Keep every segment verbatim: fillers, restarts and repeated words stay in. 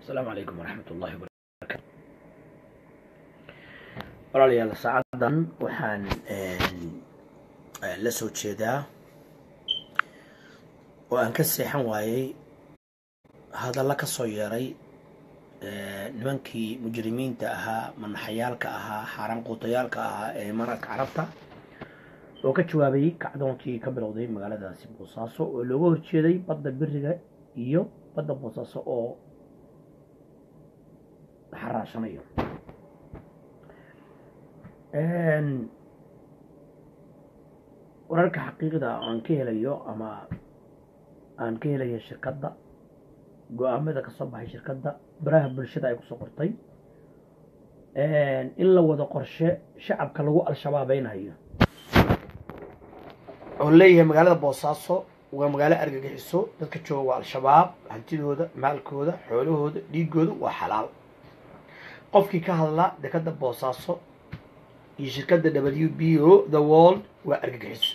السلام عليكم ورحمة الله وبركاته. walaalayaal saacadan waxaan la soo jeedaa oo aan ka seexan waayay hadalla ka soo yeeray nimankii mujrimiinta ahaa manaxayaalka ahaa xaraan qootayaalka ahaa ee mararka carabta oo ka jawaabay kacdoonkii ka bilowday magaaladaasi Boosaaso oo looga horjeeday badda biriga iyo badda Boosaaso oo xaraashanayo een wararka xaqiiqda aan ka helayo ama aan ka helayo shirkadda go'aamada ka soo baxay shirkadda baraha bulshada ay ku soo qortay een in la wada qorshe shacabka lagu al-shabaabeynayo oo leeyahay magaalada Boosaaso waa magaalo argagixiso dadka jooga waa al-shabaab hantidooda maalkooda xoolahooda dhiigooda waa xalaal qofkii ka hadla dekada Boosaaso iyo shirkadda W B O the world waa argagixiso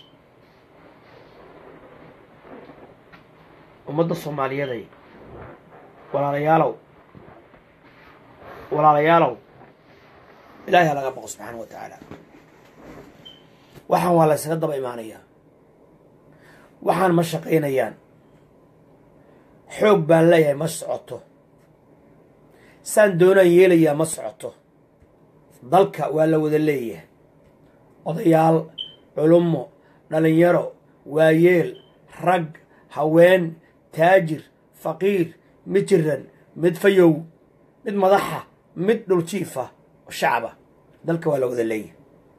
ummadda Soomaaliyeed walaalayaalow walaalayaalow ilaahay laga baqo subxaanahu wa ta'aala waxaan waa la isaga daba imaanaya waxaan ma shaqeynayaan xoog baan leeyahay ma socoto saan doonaan yeelayaa ma socoto dalka waa la wada leeyahay odayaal culumo dhalinyaro waayeel rag haween taajir faqiir mid jiran mid fayow mid madaxa mid dhuljiifa shacaba dalka waa la wada leeyahay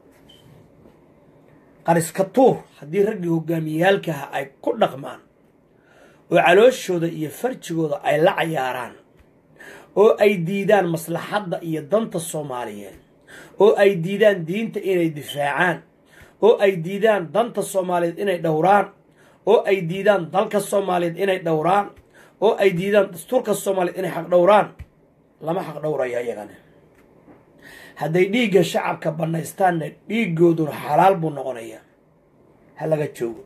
qariska tuur haddii raggii hogaamiyaalkaha ay ku dhaqmaan oo calooshooda iyo farjigooda ay la cayaaraan oo ay diidaan maslaxadda iyo danta Soomaaliyeed oo ay diidaan diinta inay difaacaan oo ay diidaan danta Soomaaliyeed inay dhowraan oo ay diidaan dalka Soomaaliyeed inay dhowraan oo ay diidaan dastuurka Soomaaliyeed inay xaq dhowraan lama xaq dhowrayo iyagana hadday dhiigga shacabka banaystaanna dhiiggooduna xalaal buu noqonayaa ha laga joogo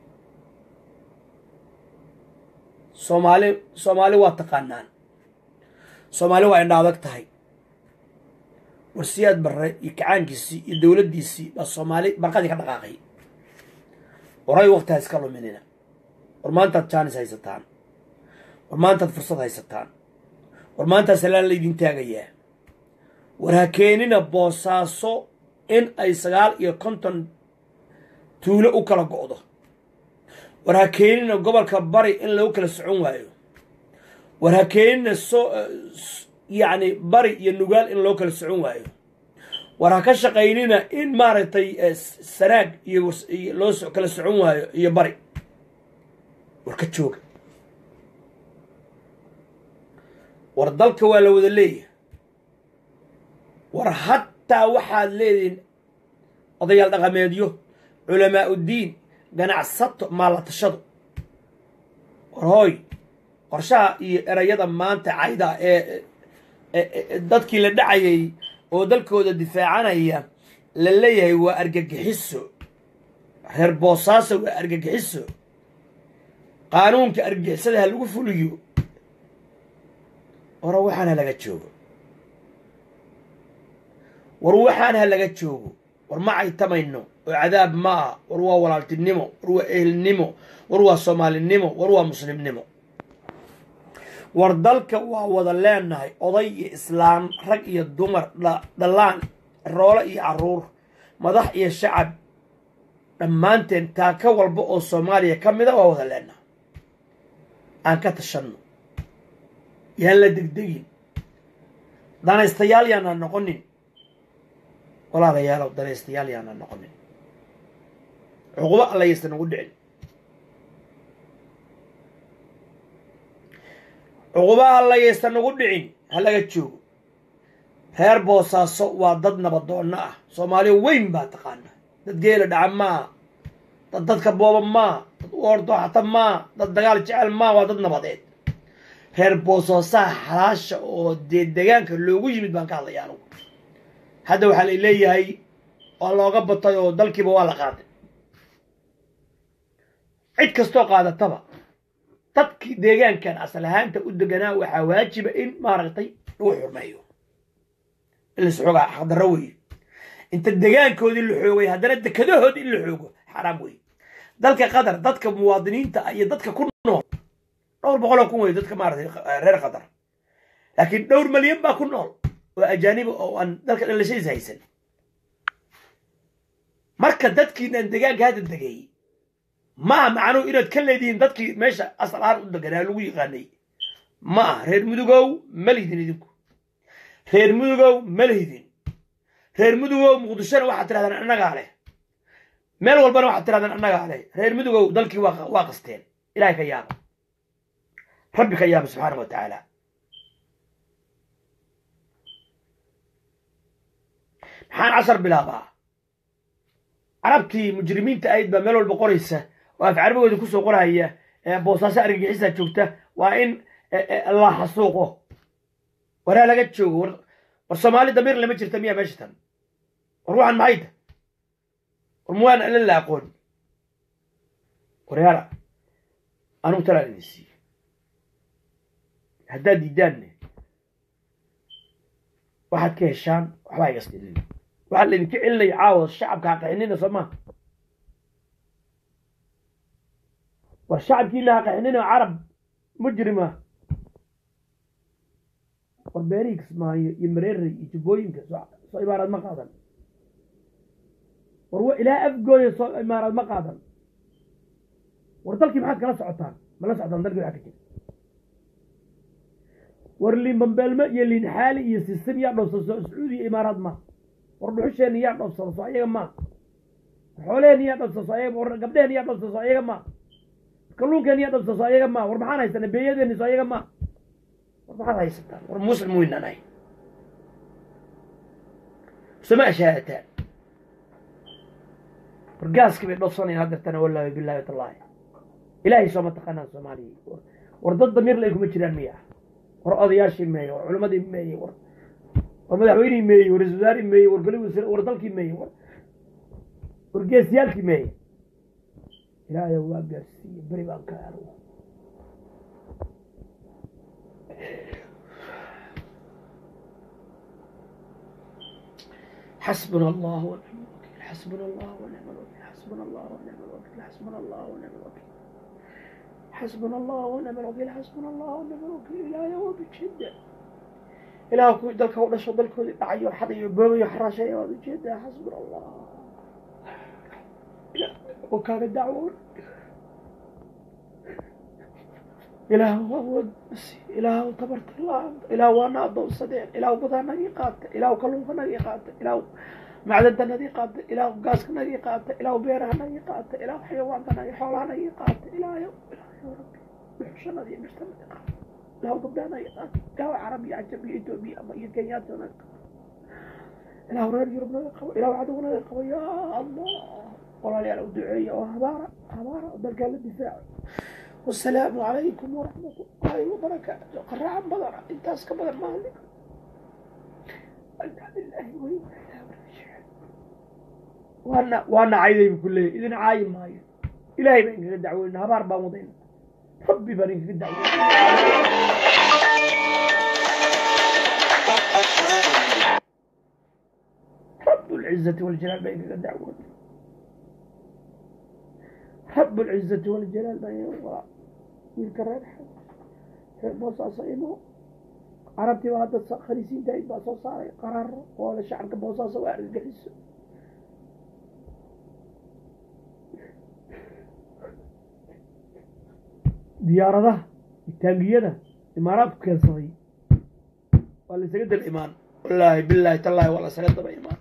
Soomaali Soomaali waa taqaanaan Soomaali waa indha adag tahay warsiyaad barre iyo kacaankiisii iyo dowladdiisii baa Soomaali barqadii ka dhaqaaqay waray waqtigaas iska luminina war maantaad jaanis haysataan war maantaad fursad haysataan war maantaad salaan laydin taagayaa war ha keenina Boosaaso in ay sagaal iyo konton tuulo u kala go'do war ha keenina gobolka bari in lagu kala socon waayo war ha keenina soo يعني بري ينقال إن لوكال سعون وايو وراك شقينينا إن مارتي سراج يوس لوس كلا سعون وايو يبري وركتشوك وردلك ولا وذليه ور حتى واحد لين قضية الأغماديو علماء الدين قناع السط ما لا تشدو ورهاي ورشا رياضة ما أنت عايدة dadkii la dhacayay oo dalkooda difaacanaya la leeyahay waa argagixiso reer Boosaaso waa argagixiso qaanuunka argagixisada lagu fuliyo ora waxaan laga joogo war waxaan laga joogo war ma ay tamayno oo cadaab ma war waa walaaltinimo war waa ehelnimo war waa Soomaalinimo war waa muslimnimo wardalka waa wada leenahay oday iyo islaam rag iyo dumar dhalaan roolo iyo caruur madax iyo shacab dhammaanteen taa ka walba oo Soomaaliya ka mid ah waa wada leenahay aan ka tashano yaan la degdegin danaystayaal yaan noqonin walaalayaal danaystayaal yaan noqonin uquba alla yeestan ugu dhicin عقوبة الله يستنقل دعين هلا جتشو هير بوساسو وضد نبضونا صومالي وين باتقانا تتقيل دعم ما ضد كبوبا ما وردو حتى ما ضد دقال جعل ما وضد نبضيت هير بوساسا حلاش او دي دقان كلو يجمد بانك الله يانو هذا وحال إليه هاي والله قبطا يو دالكي بوالا قادم عيد كستو قادة طبع dadkii deegaankan asal ahaanta u deganaa waxaa waajiba in maaragtay lagu xurmeeyo in la isxoogaa xaqdarro weeye inta degaankoodii la xoogay haddana dekadahoodii in la xoogo xaraam weeye dalka qatar dadka muwaadiniinta iyo dadka ku nool dhowr boqol oo kun wey dadka maaragtay reer qatar laakiin dhowr malyan baa ku nool oo ajaaniba oo aan dalka dhalashadiisa haysan marka dadkiinan degaanka hadda degay maaha macnuhu inaad ka leedihiin dadkii meesha asal ahaan u deganaa lagu yaqaanay ma ah reer mudugow ma lihidin idinku reer mudugow ma lihidin reer mudugow muqdishona waxaad tirahdaan annagaa leh meel walbana waxaad tirahdaan annagaa leh reer mudugow dalkii waa qasteen ilahay ka yaaba rabbi ka yaaba subxaana wa tacaala maxaan cashar bilaabaa carabtii mujrimiinta ahayd baa meel walba qoraysa oo af carabigooda kusoo qoraya boosaaso argagixisaa joogta waa in la xasuuqo waraa laga joogo war soomaali damiir lama jirta miyaa meesha tan war waxaan maxay ta war muwaan alla la aqoon waryaala anugu talaan idin siiyo haddaad diidaanne waxaad ka heshaan waxbaa iga stilin waxaa laydinka celinaya caawa shacabka haqixinina soo maha war shacabkiina haqixinina carab mujrima war beerihii kismaayo iyo mareerey iyo jubbooyinka soo imaaraad ma qaadan war ilaa afgooya soo imaaraad ma qaadan war dalkii maxaad kala socotaan ma la socdaan dalkii waxaa ka jira war liinbambeelme iyo liinxaali iyo sisim yaa dhoofsado sacuudiya imaaraad ma war dhuxusheenni yaa dhoofsado soo ayaga ma xooleheenni yaa dhoofsado soo ayaga war gabdheheenni yaa dhoofsado soo ayaga ma kalluunkeenni yaa dhoofsado soo ayaga ma war maxaan haysanaa beeyadeenni soo ayaga ma war maxaad haysataan war muslim weynaan ahay sama ashahataan war gaaskii bay dhoofsanayaan haddeertana wallaahi billaahi watallaahi ilaahay sooma taqaanaan soomaaliya war dad damiir lay kuma jiraan miya war odayaashii meeye war culimadii meeye war war madaxweynihii meeye war ra-iisul wasaarihii meeye war goli wasiir war dalkii meeye war war geesiyaalkii meeye ilaahay waa gaarsiiye beri baan ka aro حسبنا الله ونعم الوكيل حسبنا الله ونعم الوكيل حسبنا الله ونعم الوكيل حسبنا الله ونعم الوكيل حسبنا الله ونعم الوكيل حسبنا الله ونعم الوكيل إلهي هو بجدة إلهي كو دلك هو نشو دلك هو دعي وحضي وبوي وحراشي هو بجدة حسبنا الله وكان الدعوة إلهي هو بس إلهي تبرت الله إلهي وانا أضو صديق إلهي بضانا يقات إلهي كلوفنا يقات إلهي معدننا يقات إلهي قاسكنا يقات إلهي بيرهنا يقات إلهي حيواننا يحولنا يقات إلهي يا ربي بحشنا دي مجتمع يقات إلهي ضبنا يقات إلهي عربي عجبي إثيوبي أما يكياتنا يقات إلهي رجل ربنا يقوى إلهي عدونا يقوى يا الله والله لي أنا دعية وهبارة هبارة ذلك الدفاع والسلام عليكم ورحمة الله وبركاته قرعا بدرا انت اسك بدر مالك انا بالله وإنا وانا وانا عايدي بكل اذن عايم ماي الهي بينك الدعوه هبار بامضين ربي بارك الدعوه رب العزة والجلال بينك الدعوه رب العزة والجلال بينك يذكر بوصاصة إنه عربتي وهذا خليسين دايد بوصاصة قرار ولا شعرك بوصاصة وأرد قحس ديارة ده التانقية ده إمارات كان صغير ولا سجد الإيمان والله بالله تالله والله سجد الإيمان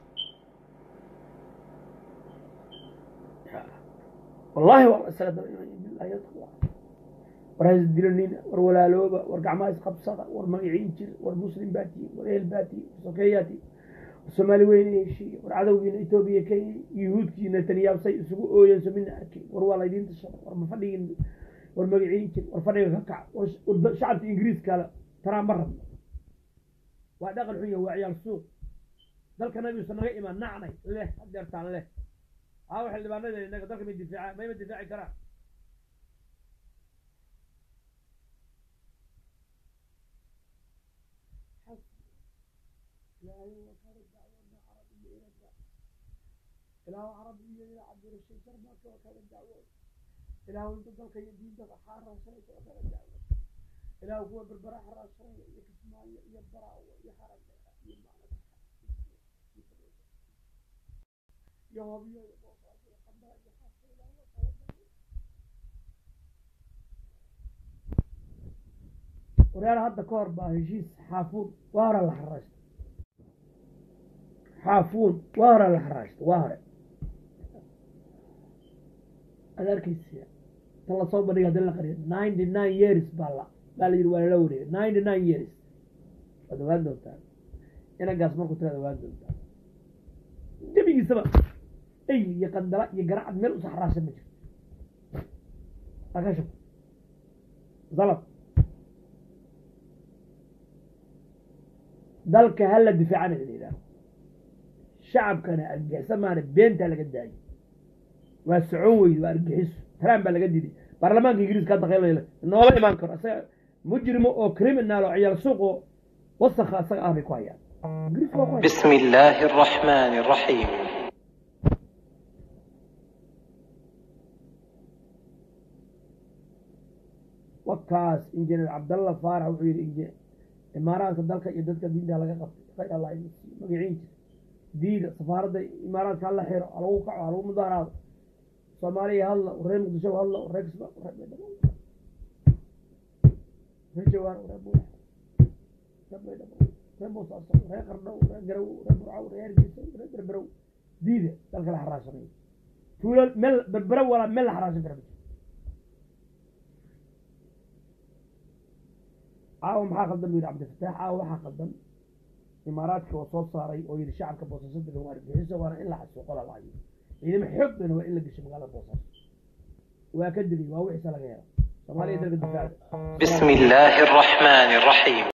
والله والله سجد الإيمان بالله يطلع ورهز الدلنين ولا لوبا ورقعماس قبصة ورمقعين جر والمسلم باتي والإهل باتي وسكياتي والصومالي وين يشي والعدو بين إثيوبيا كي يهود كي نتنياهو سي سوق أو ينسو من أكي وروالا يدين تشر ورمفدين ورمقعين جر ورفدين ككع والشعب الإنجليز قال ترى مرة وداخل حيه هو عيال السوق ذلك النبي صلى الله عليه وسلم نعني له أدرت عن له ها واحد اللي بعنا إنك ذلك من الدفاع ما يمد الدفاع كرا إلى عربية إلى عبد الرشيد ما كان الدعوة إلى هو ينتقل كي يدين دفع حارة سنة كان الدعوة إلى هو بالبراح راسه يكسمع يبرع ويحرق يمعنى يوم يوم وريال هذا كور باهجيس حافون وارا الحراج حافون وارا الحراج وارا هذا الكيسية تلا صوب بدي هذا القرية ninety-nine years بالله بالله يروي لوري ninety-nine years هذا وين دوتان أنا قاس ما كنت هذا وين دوتان جميل سبب أي يقدر يقرأ مل صحراء سمجة أكشف غلط ذلك هلا دفاع عن الإله الشعب كان أرجع سمعنا بنت على قداي والسعودي وأرجعس ترامب على قدي برلمان إنجليز كان تغير إنه والله ما أنكر مجرم أو كريمنال أو عيال سوق وسخ أصلا أبي كويا بسم الله الرحمن الرحيم وكاس إنجيل عبد الله فارع وعير إنجيل إمارات ذلك يدك دين ده لقى خير الله يمسي مقعين دين سفارة إمارات الله خير على وقع على مدارات صوماليا هلا وريم قدشوا هلا وريكس بقى وريم في جوار وريم بوح ريم ريم بوس أصلا ريم قرنو ريم جرو ريم برعو ريم جيسو ريم برو دين ذلك الحراسة طول مل بربرو ولا مل حراسة بربي عاو maxaa qaldan wiil Cabdi Fataax caaw waxa qaldan imaaraadka oo soo saaray oo yiri shacabka boosasada lagu argixisay waana in la xasuuqo la laayo ciidamo xooggan waa in la gasho magaalada boosas waa ka diri waa wixii laga helo Soomaaliya dalka difaac بسم الله الرحمن الرحيم